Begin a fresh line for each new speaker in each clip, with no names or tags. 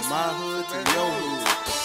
my hood to your hood.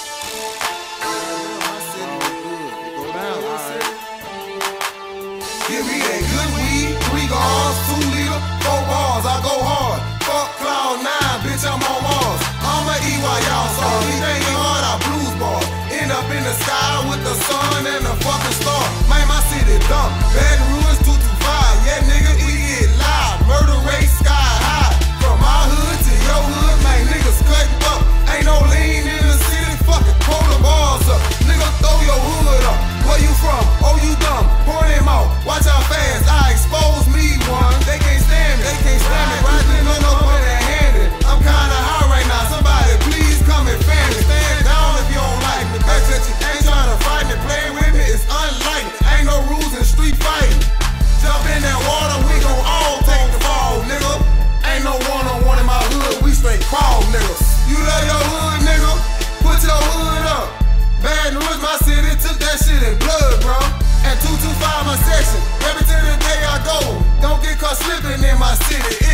Go down, alright.
Give me that good weed, 3 guards, 2 liter, 4 bars, I go hard. Fuck Cloud9, bitch, I'm on Mars. I'ma eat while y'all saw me thinking hard, I blues bars. End up in the sky with the sun and the fucking star. Man, my city dumb, Baton Rouge 225. Yeah, nigga, we get live, murder rate sky high. From my hood to your hood, man, niggas cutting up. Ain't no lean in the city, fucking pull the bars up. Nigga, throw your hood up. Where you from? Oh, you dumb. Point him out. Watch how fast I expose me one. They can't stand me. They can't stand me. Riding on up on that handed. I'm kinda high right now. Somebody please come and fan me. Stand down if you don't like me. That's that you ain't trying to fight me. Playing with me is unlikely. Ain't no rules in street fighting. Jump in that water, we gon' all take the fall, nigga. Ain't no one-on-one in my hood. We straight crawl, niggas. You love your hood, nigga? Put your hood up. Baton Rouge, my city, took that shit in blood, bro. And 225 my section. Every to the day I go, don't get caught slipping in my city.